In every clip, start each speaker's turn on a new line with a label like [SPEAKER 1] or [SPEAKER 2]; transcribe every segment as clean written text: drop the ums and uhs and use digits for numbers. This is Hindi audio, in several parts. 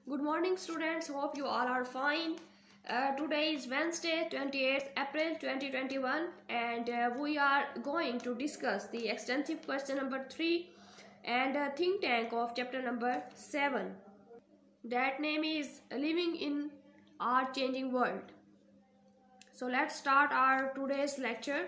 [SPEAKER 1] Good morning students, hope you all are fine. Today is Wednesday 28th April 2021 and we are going to discuss the extensive question number 3 and think tank of chapter number 7. That name is Living in our Changing World. So let's start our today's lecture.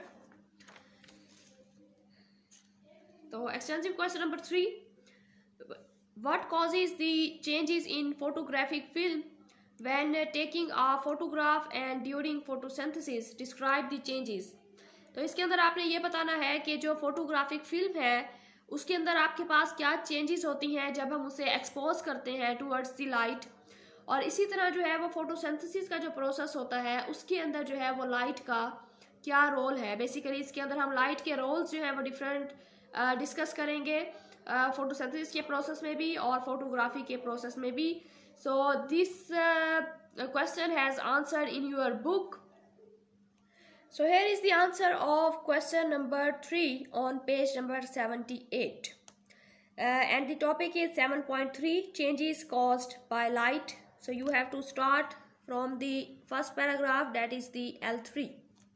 [SPEAKER 1] So extensive question number 3. What causes the changes in photographic film when taking a photograph and during photosynthesis? Describe the changes. तो इसके अंदर आपने ये बताना है कि जो फोटोग्राफिक फिल्म है उसके अंदर आपके पास क्या चेंजेस होती हैं जब हम उसे एक्सपोज करते हैं टुवर्ड्स द लाइट, और इसी तरह जो है वो फोटोसिंथेसिस का जो प्रोसेस होता है उसके अंदर जो है वो लाइट का क्या रोल है। बेसिकली इसके अंदर हम लाइट के रोल्स जो है वो डिफरेंट डिस्कस करेंगे फोटोसिंथेसिस के प्रोसेस में भी और फोटोग्राफी के प्रोसेस में भी. So this question has answered in your book. So here is the answer of question number 3 on page number 78. And the topic is 7.3 changes caused by light. So you have to start from the first paragraph, that is the L3.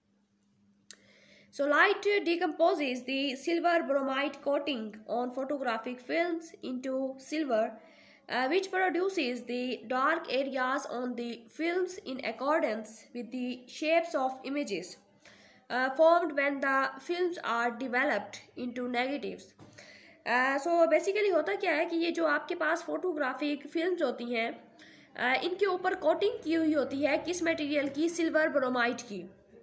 [SPEAKER 1] So light decomposes the silver bromide coating on photographic films into silver, which produces the dark areas on the films in accordance with the shapes of images formed when the films are developed into negatives. So basically होता क्या है कि ये जो आपके पास फोटोग्राफिक फिल्म्स होती हैं इनके ऊपर कोटिंग की हुई होती है किस मटेरियल की? सिल्वर ब्रोमाइड की.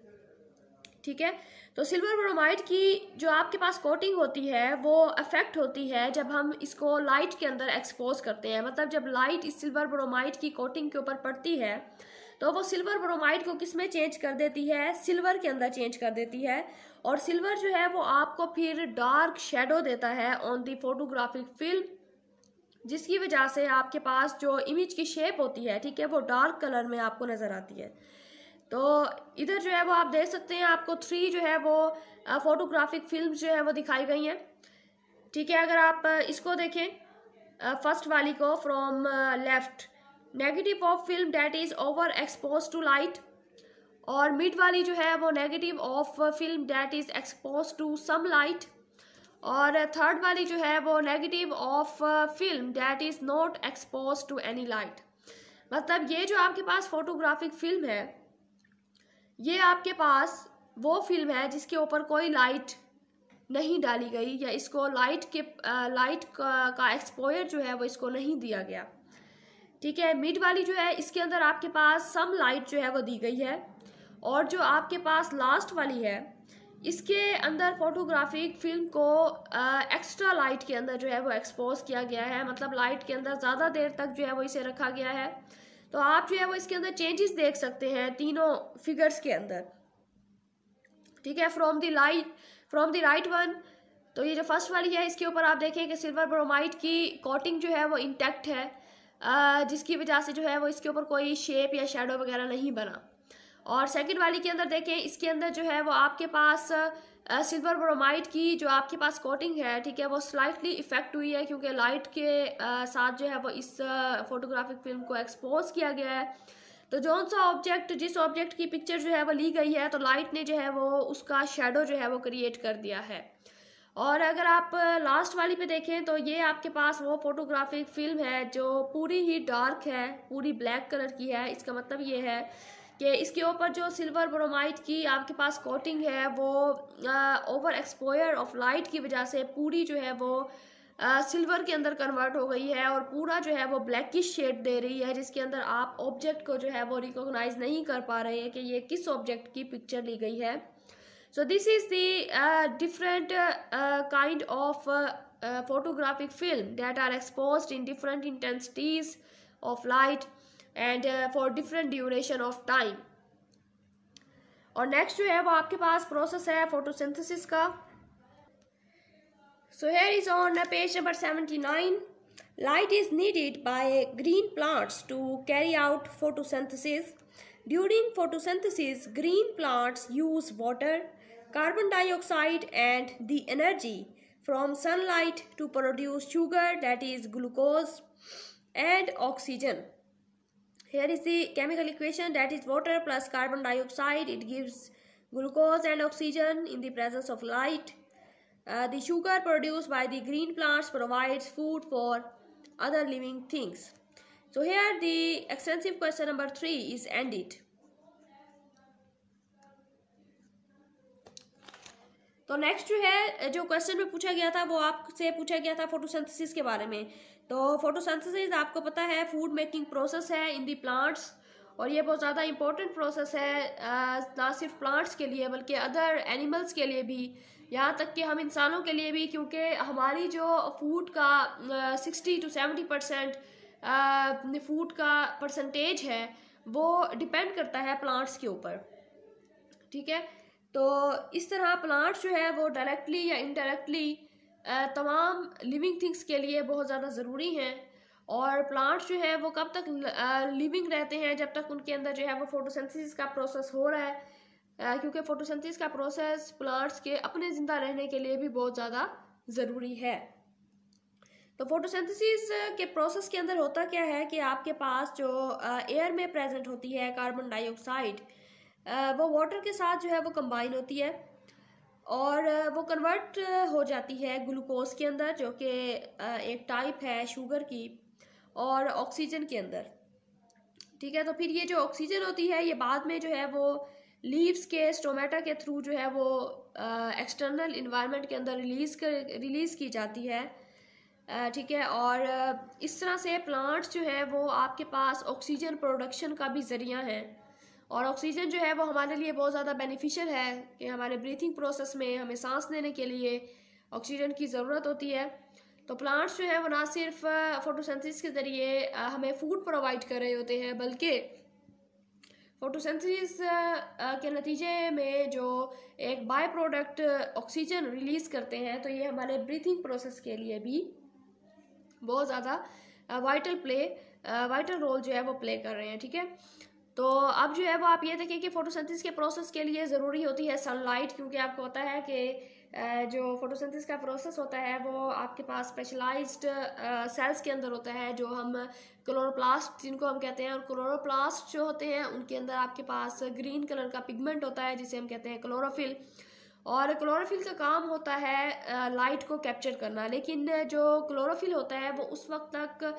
[SPEAKER 1] ठीक है, तो सिल्वर ब्रोमाइड की जो आपके पास कोटिंग होती है वो अफेक्ट होती है जब हम इसको लाइट के अंदर एक्सपोज करते हैं. मतलब जब लाइट इस सिल्वर ब्रोमाइड की कोटिंग के ऊपर पड़ती है तो वो सिल्वर ब्रोमाइड को किस में चेंज कर देती है? सिल्वर के अंदर चेंज कर देती है, और सिल्वर जो है वो आपको फिर डार्क शेडो देता है ऑन दी फोटोग्राफिक फिल्म, जिसकी वजह से आपके पास जो इमेज की शेप होती है, ठीक है, वो डार्क कलर में आपको नज़र आती है. तो इधर जो है वो आप देख सकते हैं आपको 3 जो है वो फोटोग्राफिक फिल्म्स जो है वो दिखाई गई हैं. ठीक है, अगर आप इसको देखें फर्स्ट वाली को from left, negative of film that is over expose to light, और मिड वाली जो है वो negative of film that is expose to some light, और थर्ड वाली जो है वो negative of film that is not expose to any light. मतलब ये जो आपके पास फोटोग्राफिक फिल्म है ये आपके पास वो फिल्म है जिसके ऊपर कोई लाइट नहीं डाली गई, या इसको लाइट का एक्सपोजर जो है वो इसको नहीं दिया गया. ठीक है, मिड वाली जो है इसके अंदर आपके पास सम लाइट जो है वो दी गई है, और जो आपके पास लास्ट वाली है इसके अंदर फोटोग्राफिक फिल्म को एक्स्ट्रा लाइट के अंदर जो है वो एक्सपोज किया गया है. मतलब लाइट के अंदर ज़्यादा देर तक जो है वो इसे रखा गया है. तो आप जो है वो इसके अंदर चेंजेस देख सकते हैं तीनों फिगर्स के अंदर. ठीक है, फ्रॉम द राइट वन, तो ये जो फर्स्ट वाली है इसके ऊपर आप देखें कि सिल्वर ब्रोमाइड की कोटिंग जो है वो इंटैक्ट है, जिसकी वजह से जो है वो इसके ऊपर कोई शेप या शेडो वगैरह नहीं बना. और सेकंड वाली के अंदर देखें इसके अंदर जो है वो आपके पास सिल्वर ब्रोमाइड की जो आपके पास कोटिंग है, ठीक है, वो स्लाइटली इफेक्ट हुई है क्योंकि लाइट के साथ जो है वो इस फोटोग्राफिक फिल्म को एक्सपोज किया गया है. तो जिस ऑब्जेक्ट की पिक्चर जो है वो ली गई है तो लाइट ने जो है वो उसका शेडो जो है वो क्रिएट कर दिया है. और अगर आप लास्ट वाली पे देखें तो ये आपके पास वो फोटोग्राफिक फिल्म है जो पूरी ही डार्क है, पूरी ब्लैक कलर की है. इसका मतलब ये है कि इसके ऊपर जो सिल्वर ब्रोमाइड की आपके पास कोटिंग है वो ओवर एक्सपोजर ऑफ लाइट की वजह से पूरी जो है वो सिल्वर के अंदर कन्वर्ट हो गई है, और पूरा जो है वो ब्लैकिश शेड दे रही है, जिसके अंदर आप ऑब्जेक्ट को जो है वो रिकॉग्नाइज नहीं कर पा रहे हैं कि ये किस ऑब्जेक्ट की पिक्चर ली गई है. So this is the different kind of photographic film that are exposed in different intensities of light and for different duration of time. और नेक्स्ट जो है वो आपके पास प्रोसेस है फोटोसिंथेसिस का. So here is on page number 79. Light is needed by green plants to carry out photosynthesis. During photosynthesis, green plants use water, carbon dioxide and the energy from sunlight to produce sugar, that is glucose. and oxygen. Here is the chemical equation, that is water plus carbon dioxide. It gives glucose and oxygen in the presence of light. The sugar produced by the green plants provides food for other living things. So here the extensive question number 3 is ended. तो नेक्स्ट जो है, जो क्वेश्चन में पूछा गया था वो आपसे पूछा गया था फोटोसिंथेसिस के बारे में। तो फोटोसिंथेसिस आपको पता है फूड मेकिंग प्रोसेस है इन दी प्लांट्स, और ये बहुत ज़्यादा इंपॉर्टेंट प्रोसेस है ना सिर्फ प्लांट्स के लिए बल्कि अदर एनिमल्स के लिए भी, यहाँ तक कि हम इंसानों के लिए भी, क्योंकि हमारी जो फूड का 60 to 70% फूड का परसेंटेज है वो डिपेंड करता है प्लांट्स के ऊपर। ठीक है, तो इस तरह प्लांट्स जो है वो डायरेक्टली या इनडायरेक्टली तमाम लिविंग थिंग्स के लिए बहुत ज़्यादा ज़रूरी हैं। और प्लांट्स जो है वो कब तक लिविंग रहते हैं, जब तक उनके अंदर जो है वो फोटोसिंथेसिस का प्रोसेस हो रहा है, क्योंकि फोटोसिंथेसिस का प्रोसेस प्लांट्स के अपने ज़िंदा रहने के लिए भी बहुत ज़्यादा ज़रूरी है। तो फोटोसिंथेसिस के प्रोसेस के अंदर होता क्या है कि आपके पास जो एयर में प्रेजेंट होती है कार्बन डाइऑक्साइड, वो वाटर के साथ जो है वो कंबाइन होती है और वो कन्वर्ट हो जाती है ग्लूकोज के अंदर, जो कि एक टाइप है शुगर की, और ऑक्सीजन के अंदर। ठीक है, तो फिर ये जो ऑक्सीजन होती है ये बाद में जो है वो लीव्स के स्टोमेटा के थ्रू जो है वो एक्सटर्नल इन्वायरमेंट के अंदर रिलीज़ की जाती है। ठीक है, और इस तरह से प्लांट्स जो है वो आपके पास ऑक्सीजन प्रोडक्शन का भी ज़रिया है, और ऑक्सीजन जो है वो हमारे लिए बहुत ज़्यादा बेनिफिशियल है कि हमारे ब्रीथिंग प्रोसेस में हमें सांस लेने के लिए ऑक्सीजन की ज़रूरत होती है। तो प्लांट्स जो है वो ना सिर्फ फोटोसिंथेसिस के ज़रिए हमें फूड प्रोवाइड कर रहे होते हैं, बल्कि फोटोसिंथेसिस के नतीजे में जो एक बाय प्रोडक्ट ऑक्सीजन रिलीज़ करते हैं, तो ये हमारे ब्रीथिंग प्रोसेस के लिए भी बहुत ज़्यादा वाइटल रोल जो है वो प्ले कर रहे हैं। ठीक है, तो अब जो है वो आप ये देखें कि फोटोसिंथेसिस के प्रोसेस के लिए ज़रूरी होती है सनलाइट, क्योंकि आपको पता है कि जो फोटोसिंथेसिस का प्रोसेस होता है वो आपके पास स्पेशलाइज्ड सेल्स के अंदर होता है, जो हम क्लोरोप्लास्ट जिनको हम कहते हैं, और क्लोरोप्लास्ट जो होते हैं उनके अंदर आपके पास ग्रीन कलर का पिगमेंट होता है जिसे हम कहते हैं क्लोरोफिल, और क्लोरोफिल का काम होता है लाइट को कैप्चर करना। लेकिन जो क्लोरोफिल होता है वो उस वक्त तक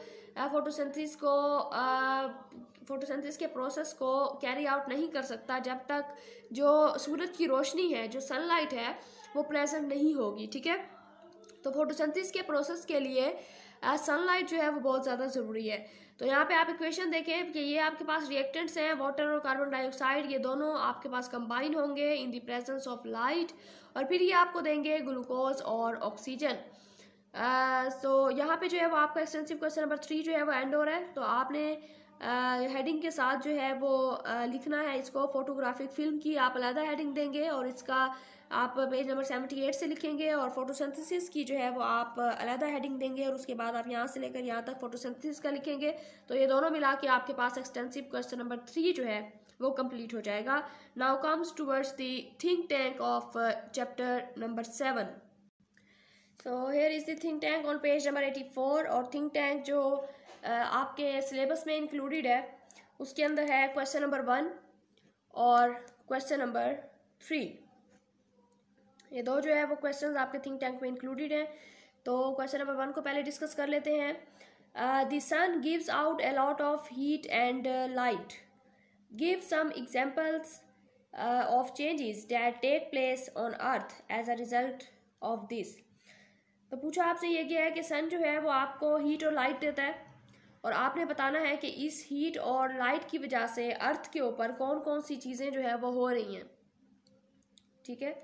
[SPEAKER 1] फोटोसिंथेसिस के प्रोसेस को कैरी आउट नहीं कर सकता जब तक जो सूरज की रोशनी है, जो सनलाइट है, वो प्रेजेंट नहीं होगी। ठीक है, तो फोटोसिंथेसिस के प्रोसेस के लिए सनलाइट जो है वो बहुत ज़्यादा ज़रूरी है। तो यहाँ पे आप इक्वेशन देखें कि ये आपके पास रिएक्टेंट्स हैं, वाटर और कार्बन डाइऑक्साइड, ये दोनों आपके पास कंबाइन होंगे in the presence of light, और फिर ये आपको देंगे ग्लूकोज और ऑक्सीजन। सो यहाँ पे जो है वो आपका एक्सटेंसिव क्वेश्चन नंबर 3 जो है वो एंड हो रहा है। तो आपने हेडिंग के साथ जो है वो लिखना है इसको, फोटोग्राफिक फिल्म की आप अलग हेडिंग देंगे और इसका आप पेज नंबर 78 से लिखेंगे, और फोटोसिंथेसिस की जो है वो आप अलग हेडिंग देंगे, और उसके बाद आप यहाँ से लेकर यहाँ तक फोटोसिंथेसिस का लिखेंगे। तो ये दोनों मिला के आपके पास एक्सटेंसिव क्वेश्चन नंबर 3 जो है वो कंप्लीट हो जाएगा। Now comes towards the think tank of chapter number 7। So here is the think tank on page number 84, और थिंक टैंक जो आपके सिलेबस में इंक्लूडेड है उसके अंदर है क्वेश्चन नंबर 1 और क्वेश्चन नंबर 3। ये दो जो है वो क्वेश्चंस आपके थिंक टैंक में इंक्लूडेड हैं। तो क्वेश्चन नंबर 1 को पहले डिस्कस कर लेते हैं। The sun gives out a lot of heat and light, give some examples of changes that take place on earth as a result of this. तो पूछा आपसे ये गया है कि सन जो है वो आपको हीट और लाइट देता है, और आपने बताना है कि इस हीट और लाइट की वजह से अर्थ के ऊपर कौन कौन सी चीज़ें जो है वो हो रही हैं। ठीक है,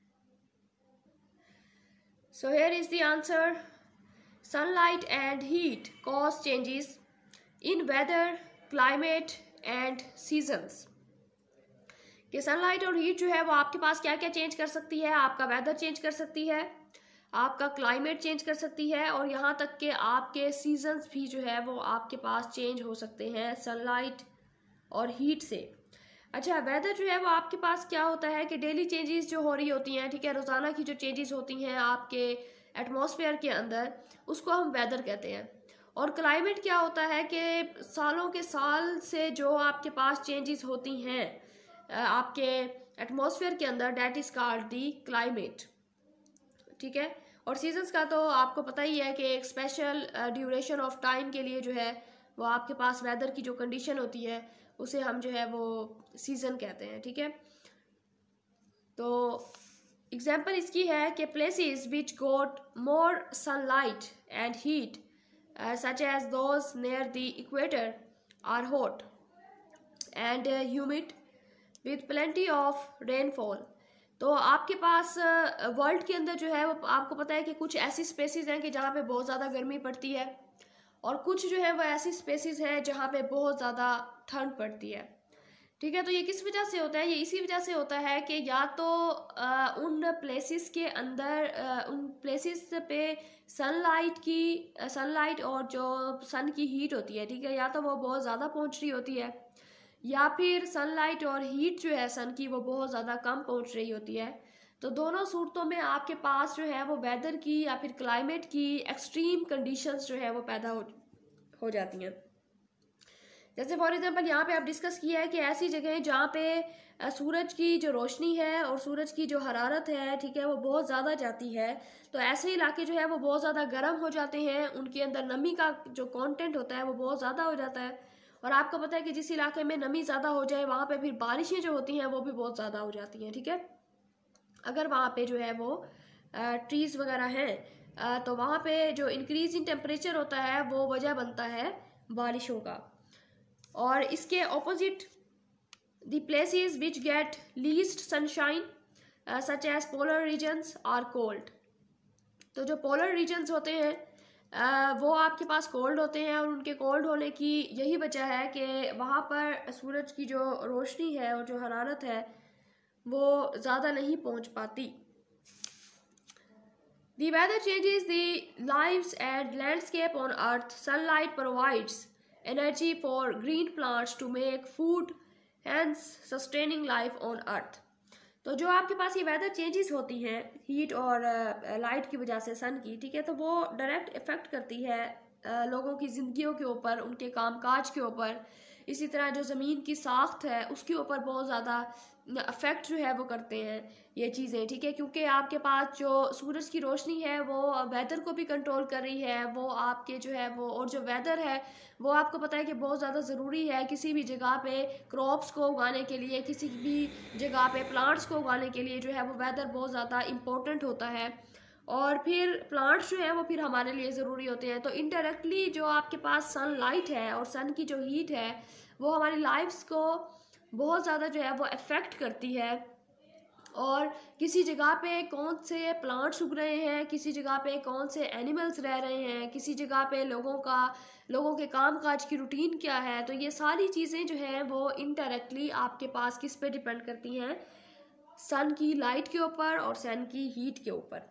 [SPEAKER 1] so here is the answer. Sunlight and heat cause changes in weather, climate and seasons. कि सनलाइट और हीट जो है वो आपके पास क्या क्या चेंज कर सकती है, आपका वेदर चेंज कर सकती है, आपका क्लाइमेट चेंज कर सकती है, और यहाँ तक कि आपके सीजन्स भी जो है वो आपके पास चेंज हो सकते हैं सनलाइट और हीट से। अच्छा, वेदर जो है वो आपके पास क्या होता है कि डेली चेंजेस जो हो रही होती हैं, ठीक है, रोज़ाना की जो चेंजेस होती हैं आपके एटमॉस्फेयर के अंदर, उसको हम वेदर कहते हैं। और क्लाइमेट क्या होता है कि सालों के साल से जो आपके पास चेंजेस होती हैं आपके एटमॉस्फेयर के अंदर, that is called the climate. ठीक है। और सीजन्स का तो आपको पता ही है कि एक स्पेशल ड्यूरेशन ऑफ टाइम के लिए जो है वो आपके पास वेदर की जो कंडीशन होती है उसे हम जो है वो सीजन कहते हैं। ठीक है। तो एग्जाम्पल इसकी है कि places which got more sunlight and heat such as those near the equator are hot and humid with plenty of rainfall. तो आपके पास वर्ल्ड के अंदर जो है वो आपको पता है कि कुछ ऐसी स्पेसिस हैं कि जहाँ पे बहुत ज़्यादा गर्मी पड़ती है और कुछ जो है वो ऐसी स्पेसिस हैं जहाँ पे बहुत ज़्यादा ठंड पड़ती है। ठीक है। तो ये किस वजह से होता है? ये इसी वजह से होता है कि या तो उन प्लेसेस के अंदर उन प्लेसेस पे सनलाइट और जो सन की हीट होती है, ठीक है, या तो वो बहुत ज़्यादा पहुंच रही होती है या फिर सनलाइट और हीट जो है सन की वो बहुत ज़्यादा कम पहुंच रही होती है। तो दोनों सूरतों में आपके पास जो है वो वेदर की या फिर क्लाइमेट की एक्सट्रीम कंडीशंस जो है वो पैदा हो जाती हैं। जैसे फॉर एग्जांपल यहाँ पे आप डिस्कस किया है कि ऐसी जगह जहाँ पे सूरज की जो रोशनी है और सूरज की जो हरारत है, ठीक है, वो बहुत ज़्यादा जाती है। तो ऐसे इलाके जो है वो बहुत ज़्यादा गर्म हो जाते हैं, उनके अंदर नमी का जो कंटेंट होता है वो बहुत ज़्यादा हो जाता है। और आपको पता है कि जिस इलाके में नमी ज़्यादा हो जाए वहाँ पे फिर बारिशें जो होती हैं वो भी बहुत ज़्यादा हो जाती हैं। ठीक है। अगर वहाँ पे जो है वो ट्रीज़ वगैरह हैं तो वहाँ पे जो इंक्रीज इन टेम्परेचर होता है वो वजह बनता है बारिशों का। और इसके opposite the places which get least sunshine such as polar regions are cold. तो जो पोलर रीजन्स होते हैं वो आपके पास कोल्ड होते हैं और उनके कोल्ड होने की यही वजह है कि वहाँ पर सूरज की जो रोशनी है और जो हरारत है वो ज़्यादा नहीं पहुँच पाती। The weather changes the lives and landscape on earth. Sunlight provides energy for green plants to make food, hence sustaining life on earth. तो जो आपके पास ये वेदर चेंजेस होती हैं हीट और लाइट की वजह से सन की, ठीक है, तो वो डायरेक्ट इफेक्ट करती है लोगों की ज़िंदगियों के ऊपर, उनके कामकाज के ऊपर। इसी तरह जो ज़मीन की साख्त है उसके ऊपर बहुत ज़्यादा अफेक्ट जो है वो करते हैं ये चीज़ें। ठीक है। क्योंकि आपके पास जो सूरज की रोशनी है वो वेदर को भी कंट्रोल कर रही है, वो आपके जो है वो, और जो वेदर है वो आपको पता है कि बहुत ज़्यादा ज़रूरी है किसी भी जगह पे क्रॉप्स को उगाने के लिए, किसी भी जगह पे प्लांट्स को उगाने के लिए जो है वो वेदर बहुत ज़्यादा इम्पोर्टेंट होता है। और फिर प्लांट्स जो है वो फिर हमारे लिए ज़रूरी होते हैं। तो इनडायरेक्टली जो आपके पास सनलाइट है और सन की जो हीट है वो हमारी लाइफ्स को बहुत ज़्यादा जो है वो अफेक्ट करती है। और किसी जगह पे कौन से प्लांट्स उग रहे हैं, किसी जगह पे कौन से एनिमल्स रह रहे हैं, किसी जगह पे लोगों के कामकाज की रूटीन क्या है, तो ये सारी चीज़ें जो है वो इनडायरेक्टली आपके पास किस पे डिपेंड करती हैं? सन की लाइट के ऊपर और सन की हीट के ऊपर।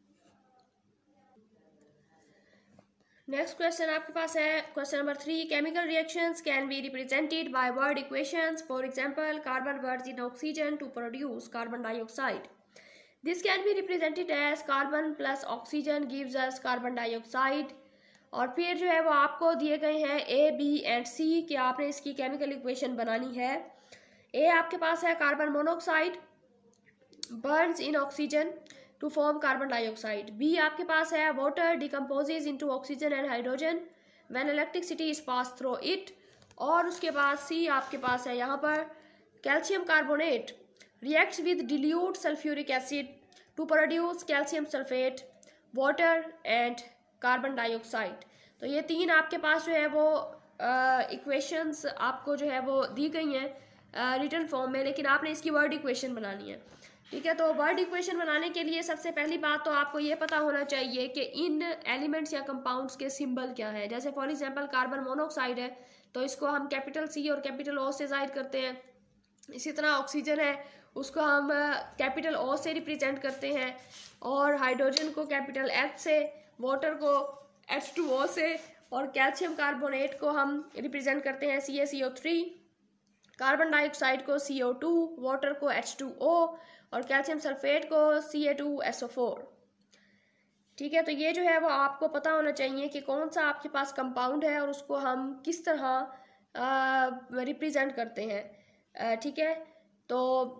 [SPEAKER 1] नेक्स्ट क्वेश्चन आपके पास है question number 3। Chemical reactions can be represented by word equations. For example, carbon burns in oxygen to produce carbon dioxide. This can be represented as carbon plus oxygen gives us carbon dioxide. और फिर जो है वो आपको दिए गए हैं ए, बी एंड सी कि आपने इसकी केमिकल इक्वेशन बनानी है। ए आपके पास है carbon monoxide burns in oxygen to form carbon dioxide. B आपके पास है water decomposes into oxygen and hydrogen when electricity is pass through it. और उसके बाद सी आपके पास है यहाँ पर calcium carbonate reacts with dilute sulphuric acid to produce calcium sulphate, water and carbon dioxide. तो ये तीन आपके पास जो है वो इक्वेशंस आपको जो है वो दी गई हैं रिटन फॉर्म में, लेकिन आपने इसकी वर्ड इक्वेशन बनानी है। ठीक है। तो वर्ड इक्वेशन बनाने के लिए सबसे पहली बात तो आपको ये पता होना चाहिए कि इन एलिमेंट्स या कंपाउंड्स के सिंबल क्या है। जैसे फॉर एग्जांपल कार्बन मोनोऑक्साइड है तो इसको हम कैपिटल सी और कैपिटल ओ से जाहिर करते हैं। इसी तरह ऑक्सीजन है उसको हम कैपिटल ओ से रिप्रेजेंट करते हैं, और हाइड्रोजन को कैपिटल एच से, वाटर को H2O से, और कैल्शियम कार्बोनेट को हम रिप्रेजेंट करते हैं CaCO3, कार्बन डाइऑक्साइड को CO2, वाटर को H2O और कैल्शियम सल्फेट को Ca2SO4। ठीक है, तो ये जो है वो आपको पता होना चाहिए कि कौन सा आपके पास कंपाउंड है और उसको हम किस तरह रिप्रेजेंट करते हैं। ठीक है, तो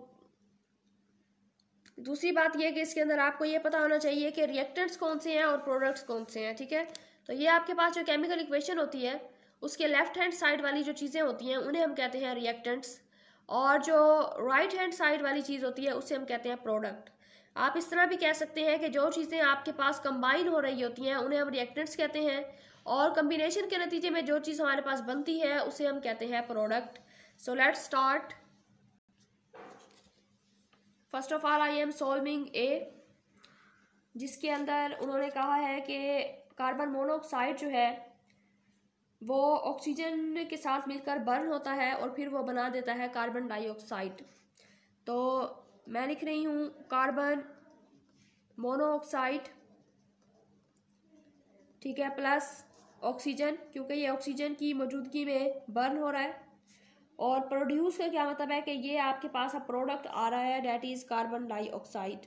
[SPEAKER 1] दूसरी बात यह कि इसके अंदर आपको ये पता होना चाहिए कि रिएक्टेंट्स कौन से हैं और प्रोडक्ट्स कौन से हैं। ठीक है, तो ये आपके पास जो केमिकल इक्वेशन होती है उसके लेफ्ट हैंड साइड वाली जो चीज़ें होती हैं उन्हें हम कहते हैं रिएक्टेंट्स, और जो राइट हैंड साइड वाली चीज़ होती है उसे हम कहते हैं प्रोडक्ट। आप इस तरह भी कह सकते हैं कि जो चीज़ें आपके पास कंबाइन हो रही होती हैं उन्हें हम रिएक्टेंट्स कहते हैं, और कम्बिनेशन के नतीजे में जो चीज़ हमारे पास बनती है उसे हम कहते हैं product. So let's start. First of all I am solving A, जिसके अंदर उन्होंने कहा है कि कार्बन मोनोऑक्साइड जो है वो ऑक्सीजन के साथ मिलकर बर्न होता है और फिर वो बना देता है कार्बन डाइऑक्साइड। तो मैं लिख रही हूँ कार्बन मोनोऑक्साइड, ठीक है, प्लस ऑक्सीजन, क्योंकि ये ऑक्सीजन की मौजूदगी में बर्न हो रहा है। और प्रोड्यूस का क्या मतलब है कि ये आपके पास अब प्रोडक्ट आ रहा है, that is carbon dioxide.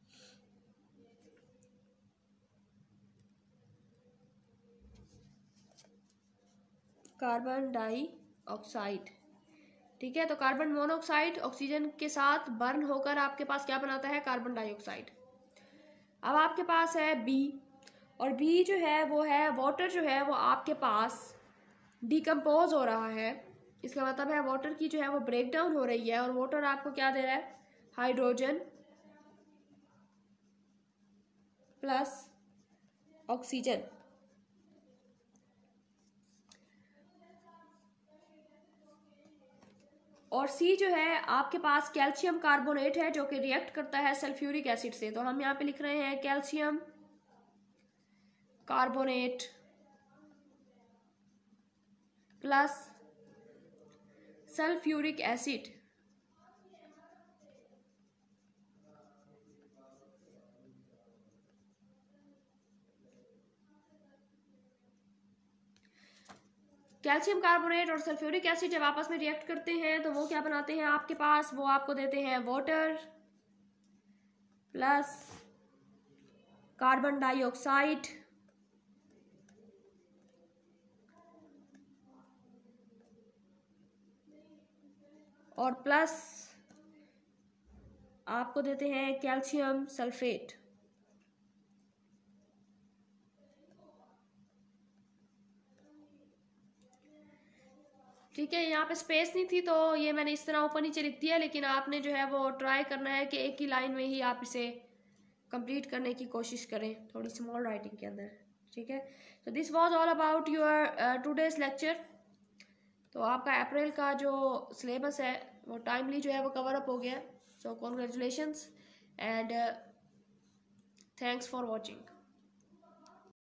[SPEAKER 1] Carbon dioxide, ठीक है, तो कार्बन मोनोऑक्साइड ऑक्सीजन के साथ बर्न होकर आपके पास क्या बनाता है, कार्बन डाइऑक्साइड। अब आपके पास है बी, और बी जो है वो है वाटर जो है वो आपके पास डिकम्पोज हो रहा है। इसका मतलब है वाटर की जो है वो ब्रेक डाउन हो रही है, और वाटर आपको क्या दे रहा है, हाइड्रोजन प्लस ऑक्सीजन। और सी जो है आपके पास कैल्शियम कार्बोनेट है जो कि रिएक्ट करता है सल्फ्यूरिक एसिड से। तो हम यहाँ पे लिख रहे हैं calcium carbonate plus sulphuric acid. Calcium carbonate और सल्फ्यूरिक एसिड जब आपस में रिएक्ट करते हैं तो वो क्या बनाते हैं आपके पास, वो आपको देते हैं वाटर प्लस कार्बन डाइऑक्साइड और प्लस आपको देते हैं कैल्शियम सल्फेट। ठीक है, यहाँ पे स्पेस नहीं थी तो ये मैंने इस तरह ऊपर नीचे लिख दिया, लेकिन आपने जो है वो ट्राई करना है कि एक ही लाइन में ही आप इसे कंप्लीट करने की कोशिश करें, थोड़ी स्मॉल राइटिंग के अंदर। ठीक है, तो this was all about your today's lecture. तो आपका अप्रैल का जो सिलेबस है वो टाइमली जो है वो कवर अप हो गया। So congratulations and thanks for watching.